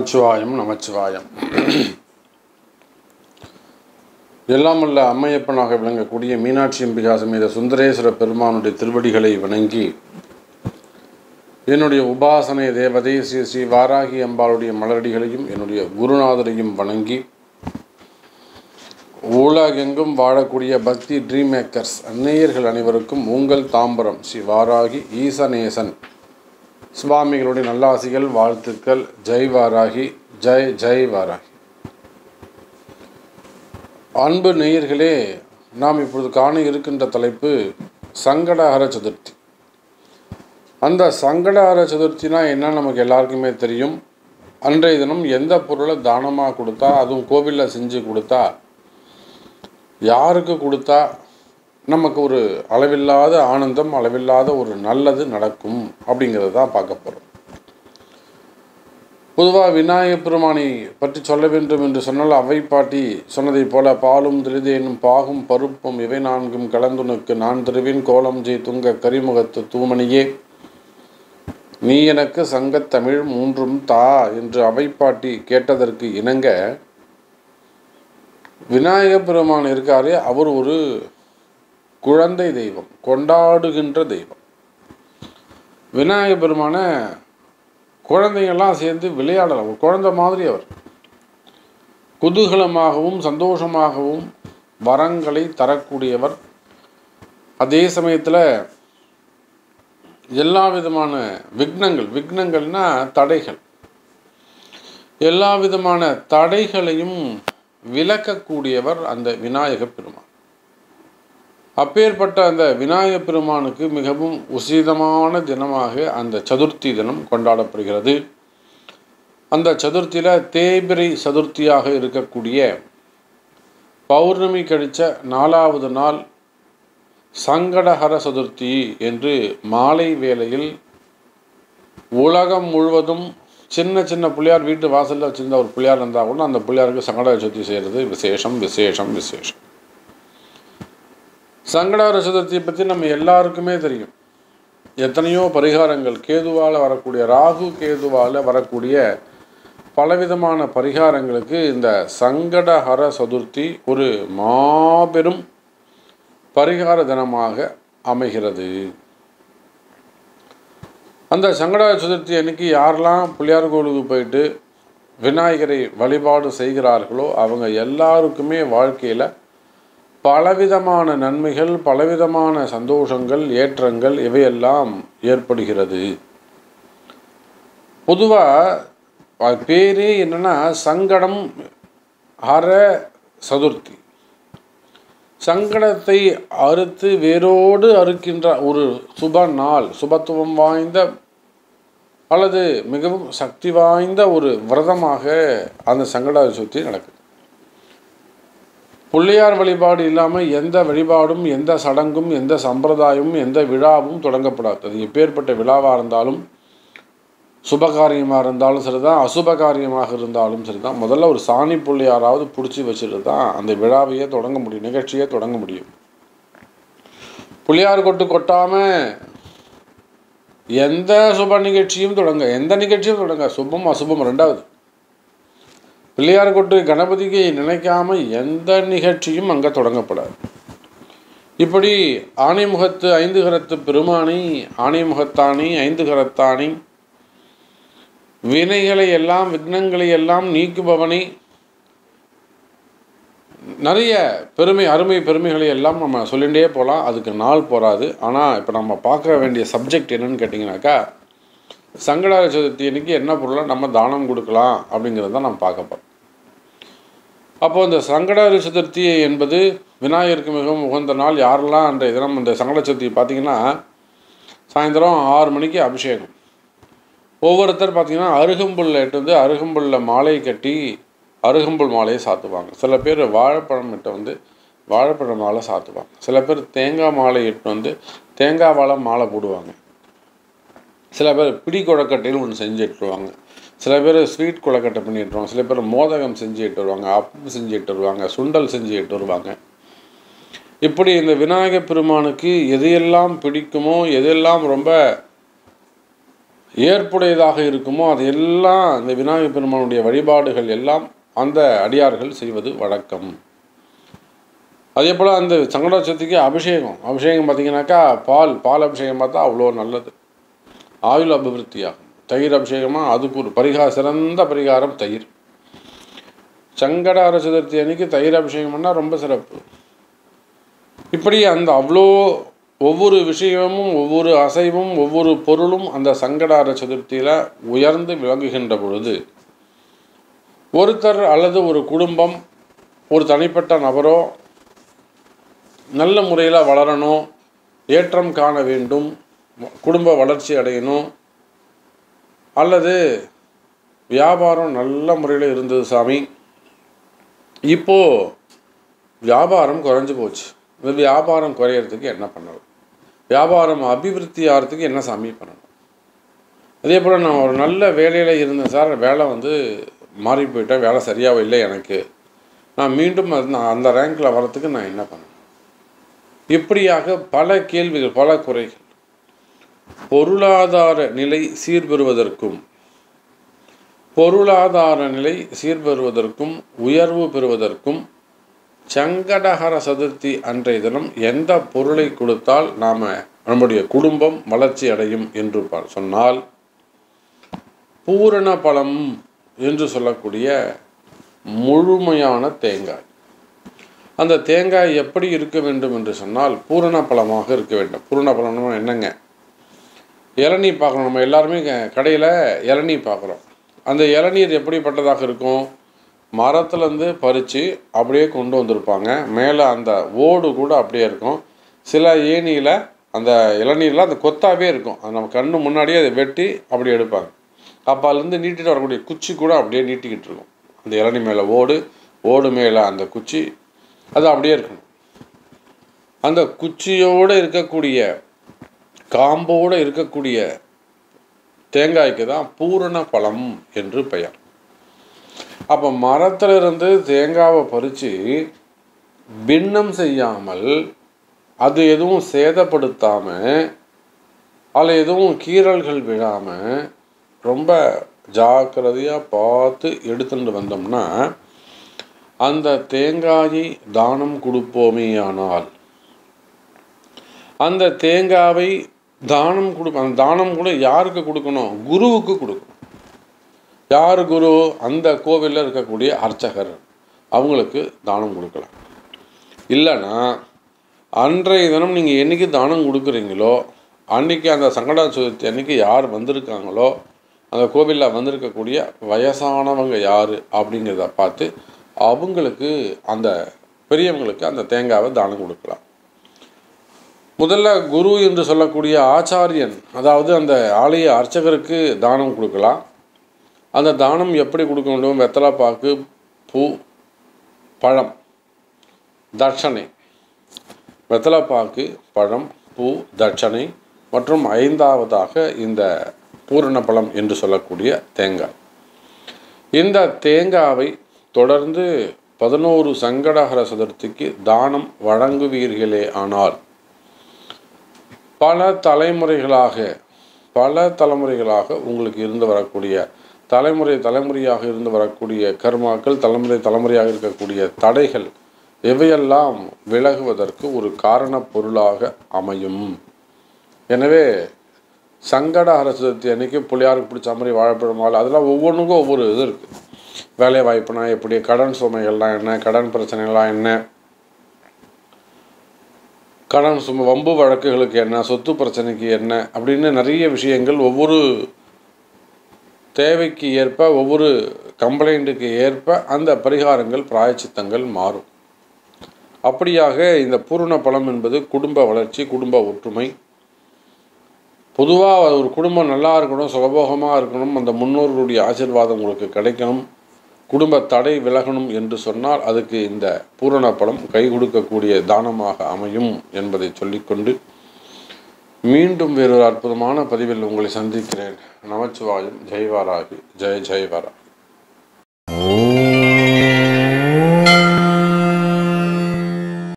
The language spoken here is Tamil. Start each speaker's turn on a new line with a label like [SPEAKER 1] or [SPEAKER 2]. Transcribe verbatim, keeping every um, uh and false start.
[SPEAKER 1] நமச்சிவாயம் நமச்சிவாயம். எல்லாம் உள்ள அம்மையப்பனாக விளங்கக்கூடிய மீனாட்சி அம்பிகா சமேத சுந்தரேஸ்வர பெருமானுடைய திருவடிகளை வணங்கி, என்னுடைய உபாசனை தேவதை ஸ்ரீ ஸ்ரீ வாராகி அம்பாளுடைய மலரடிகளையும் என்னுடைய குருநாதரையும் வணங்கி, உலகெங்கும் வாழக்கூடிய பக்தி ட்ரீம் மேக்கர்ஸ் அந்நேயர்கள் அனைவருக்கும் உங்கள் தாம்பரம் ஸ்ரீ வாராகி ஈசநேசன் சுவாமிகளுடைய நல்லாசிகள், வாழ்த்துக்கள். ஜெய் வாராகி, ஜெய் ஜெய் வாராகி. அன்பு நேயர்களே, நாம் இப்பொழுது காண இருக்கின்ற தலைப்பு சங்கடஹர சதுர்த்தி. அந்த சங்கடஹர சதுர்த்தினா என்ன நமக்கு எல்லாருக்குமே தெரியும். அன்றைய தினம் எந்த பொருளை தானமாக கொடுத்தா, அதுவும் கோவிலில் செஞ்சு கொடுத்தா, யாருக்கு கொடுத்தா நமக்கு ஒரு அளவில்லாத ஆனந்தம், அளவில்லாத ஒரு நல்லது நடக்கும் அப்படிங்கிறது தான் பார்க்க போகிறோம். பொதுவாக விநாயகப் பெருமானை பற்றி சொல்ல வேண்டும் என்று சொன்னால், அவை பாட்டி சொன்னதைப் போல பாலும் திரிதேனும் பாகும் பருப்பும் இவை நான்கும் கலந்துனுக்கு நான் திருவின் கோலம் ஜெய் துங்க கரிமுகத்து தூமணியே நீ எனக்கு சங்கத்தமிழ் மூன்றும் தா என்று அவை பாட்டி கேட்டதற்கு இணங்க, விநாயகப் பெருமான் இருக்காரே, அவர் ஒரு குழந்தை தெய்வம், கொண்டாடுகின்ற தெய்வம். விநாயகப் பெருமான குழந்தைங்கள்லாம் சேர்ந்து விளையாடலாம். ஒரு குழந்தை மாதிரி அவர் குதூகலமாகவும் சந்தோஷமாகவும் வரங்களை தரக்கூடியவர். அதே சமயத்தில் எல்லா விதமான விக்னங்கள், விக்னங்கள்னா தடைகள், எல்லா விதமான தடைகளையும் விலக்கக்கூடியவர் அந்த விநாயகப் பெருமான். அப்பேற்பட்ட அந்த விநாயகப் பெருமானுக்கு மிகவும் உசிதமான தினமாக அந்த சதுர்த்தி தினம் கொண்டாடப்படுகிறது. அந்த சதுர்த்தியில் தேய்பிரை சதுர்த்தியாக இருக்கக்கூடிய பௌர்ணமி கழித்த நாலாவது நாள் சங்கடஹர சதுர்த்தி என்று மாலை வேளையில் உலகம் முழுவதும் சின்ன சின்ன பிள்ளையார் வீட்டு வாசலில் வச்சுருந்த ஒரு பிள்ளையார் இருந்தால் கூட அந்த பிள்ளையாருக்கு சங்கடஹர சதுர்த்தி செய்கிறது விசேஷம் விசேஷம் விசேஷம். சங்கடஹர சதுர்த்தியை பற்றி நம்ம எல்லாருக்குமே தெரியும். எத்தனையோ பரிகாரங்கள், கேதுவால் வரக்கூடிய, ராகு கேதுவால் வரக்கூடிய பலவிதமான பரிகாரங்களுக்கு இந்த சங்கடஹர சதுர்த்தி ஒரு மாபெரும் பரிகார தினமாக அமைகிறது. அந்த சங்கடஹர சதுர்த்தி அன்னைக்கு யாரெல்லாம் பிள்ளையார் கோவிலுக்கு போயிட்டு விநாயகரை வழிபாடு செய்கிறார்களோ அவங்க எல்லாருக்குமே வாழ்க்கையில் பலவிதமான நன்மைகள், பலவிதமான சந்தோஷங்கள், ஏற்றங்கள் இவையெல்லாம் ஏற்படுகிறது. பொதுவாக பேரே என்னென்னா சங்கடம் ஹர சதுர்த்தி. சங்கடத்தை அறுத்து வேரோடு அறுக்கின்ற ஒரு சுப நாள், சுபத்துவம் வாய்ந்த அல்லது மிகவும் சக்தி வாய்ந்த ஒரு விரதமாக அந்த சங்கடஹர சதுர்த்தி நடக்குது. பிள்ளையார் வழிபாடு இல்லாமல் எந்த வழிபாடும், எந்த சடங்கும், எந்த சம்பிரதாயமும், எந்த விழாவும் தொடங்கப்படாது. அது எப்பேற்பட்ட விழாவாக இருந்தாலும், சுபகாரியமாக இருந்தாலும் சரிதான், அசுபகாரியமாக இருந்தாலும் சரிதான், முதல்ல ஒரு சாணி பிள்ளையாராவது பிடிச்சி வச்சுட்டு தான் அந்த விழாவையே தொடங்க முடியும், நிகழ்ச்சியே தொடங்க முடியும். பிள்ளையார் கொட்டு கொட்டாமல் எந்த சுப நிகழ்ச்சியும் தொடங்க, எந்த நிகழ்ச்சியும் தொடங்க, சுபம் அசுபம் ரெண்டாவது. பிள்ளையார் கொட்டு கணபதிக்கு நினைக்காம எந்த நிகழ்ச்சியும் அங்கே தொடங்கப்படாது. இப்படி ஆனைமுகத்து ஐந்து கரத்து பெருமானி, ஆனைமுகத்தானி ஐந்து கரத்தானி, வினைகளை எல்லாம் விக்னங்களை எல்லாம் நீக்குபவனை, நிறைய பெருமை அருமை பெருமைகளை எல்லாம் நம்ம சொல்லிகிட்டே போகலாம். அதுக்கு நாள் போகாது. ஆனால் இப்போ நம்ம பார்க்க வேண்டிய சப்ஜெக்ட் என்னன்னு கேட்டிங்கனாக்கா, சங்கடஹர சதுர்த்தி அன்னைக்கு என்ன பொருளை நம்ம தானம் கொடுக்கலாம் அப்படிங்கிறது தான் நம்ம பார்க்க போகிறோம். அப்போது இந்த சங்கடஹர சதுர்த்தி என்பது விநாயகருக்கு மிகவும் உகந்த நாள். யாரெல்லாம் அன்றைய தினம் இந்த சங்கட சதுர்த்தி பார்த்திங்கன்னா, சாயந்தரம் ஆறு மணிக்கு அபிஷேகம். ஒவ்வொருத்தர் பார்த்திங்கன்னா அருகம்புல் எட்டு வந்து அருகம்புல்லில் மாலை கட்டி அருகம்புல் மாலையை சாத்துவாங்க. சில பேர் வாழைப்பழம் இட்டு வந்து வாழைப்பழம் மாலை சாத்துவாங்க. சில பேர் தேங்காய் மாலை இட்டு வந்து தேங்காய் வாழை மாலை போடுவாங்க. சில பேர் பிடி கொழக்கட்டைன்னு ஒன்று செஞ்சு இட்டுருவாங்க. சில பேர் ஸ்வீட் கொழக்கட்டை பண்ணி இட்டுருவாங்க. சில பேர் மோதகம் செஞ்சு இட்டு வருவாங்க, அப்பம் செஞ்சு இட்டு வருவாங்க, சுண்டல் செஞ்சு இட்டு வருவாங்க. இப்படி இந்த விநாயகப் பெருமானுக்கு எதையெல்லாம் பிடிக்குமோ, எதெல்லாம் ரொம்ப ஏற்புடையதாக இருக்குமோ அது எல்லாம் இந்த விநாயகப் பெருமானுடைய வழிபாடுகள் எல்லாம் அந்த அடியார்கள் செய்வது வழக்கம். அதே போல் அந்த சங்கடஹர சதுர்த்திக்கு அபிஷேகம் அபிஷேகம் பார்த்திங்கனாக்கா பால் பால் அபிஷேகம் பார்த்தா அவ்வளோ நல்லது, ஆயுள் அபிவிருத்தியாகும். தயிர் அபிஷேகமாக அதுக்கு ஒரு பரிகார சிறந்த பரிகாரம் தயிர். சங்கடஹர சதுர்த்தி அன்னைக்கு தயிர் அபிஷேகம் பண்ணால் ரொம்ப சிறப்பு. இப்படி அந்த அவ்வளோ ஒவ்வொரு விஷயமும் ஒவ்வொரு அசைவும் ஒவ்வொரு பொருளும் அந்த சங்கடஹர சதுர்த்தியில் உயர்ந்து விளங்குகின்ற பொழுது ஒருத்தர் அல்லது ஒரு குடும்பம் ஒரு தனிப்பட்ட நபரோ நல்ல முறையில் வளரணும், ஏற்றம் காண வேண்டும், குடும்ப வளர்ச்சி அடையணும், அல்லது வியாபாரம் நல்ல முறையில் இருந்தது சாமி, இப்போது வியாபாரம் குறைஞ்சி போச்சு, இந்த வியாபாரம் குறையிறதுக்கு என்ன பண்ணணும், வியாபாரம் அபிவிருத்தி ஆகிறதுக்கு என்ன சாமி பண்ணணும். அதே போல் நான் ஒரு நல்ல வேலையில் இருந்தேன் சார், வேலை வந்து மாறி போயிட்டேன், வேலை சரியாக இல்லை எனக்கு, நான் மீண்டும் அது நான் அந்த ரேங்கில் வரத்துக்கு நான் என்ன பண்ணணும். இப்படியாக பல கேள்விகள் பல குறைகள். பொருளாதார நிலை சீர்பெறுவதற்கும் பொருளாதார நிலை சீர்பெறுவதற்கும் உயர்வு பெறுவதற்கும் சங்கடஹர சதுர்த்தி அன்றைய தினம் எந்த பொருளை கொடுத்தால் நாம் நம்முடைய குடும்பம் வளர்ச்சி அடையும் என்று சொன்னால் பூரண பலம் என்று சொல்லக்கூடிய முழுமையான தேங்காய். அந்த தேங்காய் எப்படி இருக்க வேண்டும் என்று சொன்னால் பூரண பழமாக இருக்க வேண்டும். பூரண பழம்னா என்னங்க, இளநீ பார்க்கணும், நம்ம எல்லாருமே கடையில் இளநீ பார்க்குறோம். அந்த இளநீர் எப்படிப்பட்டதாக இருக்கும், மரத்துலேருந்து பறித்து அப்படியே கொண்டு வந்திருப்பாங்க, மேலே அந்த ஓடு கூட அப்படியே இருக்கும். சில ஏணியில் அந்த இளநீரில் அந்த கொத்தாவே இருக்கும், அது நம்ம கண்ணு முன்னாடியே அதை வெட்டி அப்படி எடுப்பாங்க. அப்போ அதுலேருந்து நீட்டிட்டு வரக்கூடிய குச்சி கூட அப்படியே நீட்டிக்கிட்டு இருக்கும். அந்த இளநீ மேலே ஓடு, ஓடு மேலே அந்த குச்சி, அது அப்படியே இருக்கணும். அந்த குச்சியோடு இருக்கக்கூடிய காம்போடு இருக்கக்கூடிய தேங்காய்க்கு தான் பூரண பழம் என்று பெயர். அப்போ மரத்திலிருந்து தேங்காவை பறித்து பின்னம் செய்யாமல், அது எதுவும் சேதப்படுத்தாமல், அதில் எதுவும் கீறல்கள் விழாமல் ரொம்ப ஜாக்கிரதையாக பார்த்து எடுத்துட்டு வந்தோம்னா அந்த தேங்காயை தானம் கொடுப்போமேயானால், அந்த தேங்காவை தானம் கொடு அந்த தானம் கூட யாருக்கு கொடுக்கணும், குருவுக்கு கொடுக்கணும். யார் குரு, அந்த கோவிலில் இருக்கக்கூடிய அர்ச்சகர், அவங்களுக்கு தானம் கொடுக்கலாம். இல்லைன்னா அன்றைய தினம் நீங்கள் என்றைக்கு தானம் கொடுக்குறீங்களோ அன்றைக்கி அந்த சங்கடஹர சதுர்த்தி அன்றைக்கி யார் வந்திருக்காங்களோ அந்த கோவிலில் வந்திருக்கக்கூடிய வயசானவங்க யார் அப்படிங்கிறத பார்த்து அவங்களுக்கு அந்த பெரியவங்களுக்கு அந்த தேங்காவை தானம் கொடுக்கலாம். முதல்ல குரு என்று சொல்லக்கூடிய ஆச்சாரியன், அதாவது அந்த ஆலய அர்ச்சகருக்கு தானம் கொடுக்கலாம். அந்த தானம் எப்படி கொடுக்க வேண்டும், வெத்தலை பாக்கு, பூ, பழம், தட்சணை. வெத்தலை பாக்கு, பழம், பூ, தட்சணை மற்றும் ஐந்தாவதாக இந்த பூரண பழம் என்று சொல்லக்கூடிய தேங்காய். இந்த தேங்காவை தொடர்ந்து பதினோரு சங்கடஹர சதுர்த்திக்கு தானம் வழங்குவீர்களே ஆனால் பல தலைமுறைகளாக பல தலைமுறைகளாக உங்களுக்கு இருந்து வரக்கூடிய தலைமுறை தலைமுறையாக இருந்து வரக்கூடிய கர்மாக்கள், தலைமுறை தலைமுறையாக இருக்கக்கூடிய தடைகள் இவையெல்லாம் விலகுவதற்கு ஒரு காரண பொருளாக அமையும். எனவே சங்கடஹர சதுர்த்தி அன்றைக்கி பிள்ளையாருக்கு பிடிச்ச மாதிரி வாழைப்பழம் மாலை, அதெல்லாம் ஒவ்வொன்றுக்கும் ஒவ்வொரு இது இருக்குது. வேலை வாய்ப்புனா எப்படி, கடன் சுமைகள்லாம் என்ன, கடன் பிரச்சனைகள்லாம் என்ன, கடன் சுமை வம்பு வழக்குகளுக்கு என்ன, சொத்து பிரச்சனைக்கு என்ன அப்படின்னு நிறைய விஷயங்கள் ஒவ்வொரு தேவைக்கு ஏற்ப ஒவ்வொரு கம்ப்ளைண்ட்டுக்கு ஏற்ப அந்த பரிகாரங்கள் பிராயச்சித்தங்கள் மாறும். அப்படியாக இந்த பூரண பலம் என்பது குடும்ப வளர்ச்சி, குடும்ப ஒற்றுமை. பொதுவாக ஒரு குடும்பம் நல்லா இருக்கணும், சுகபோகமாக இருக்கணும், அந்த முன்னோர்களுடைய ஆசீர்வாதம் உங்களுக்கு கிடைக்கணும், குடும்ப தடை விலகணும் என்று சொன்னால் அதுக்கு இந்த பூரண பலம் கை கொடுக்கக்கூடிய தானமாக அமையும் என்பதை சொல்லிக்கொண்டு மீண்டும் வேறொரு அற்புதமான பதிவில் உங்களை சந்திக்கிறேன். நமச்சிவாயம். ஜெய்வாராகி. ஜெய ஜெய்வாரா.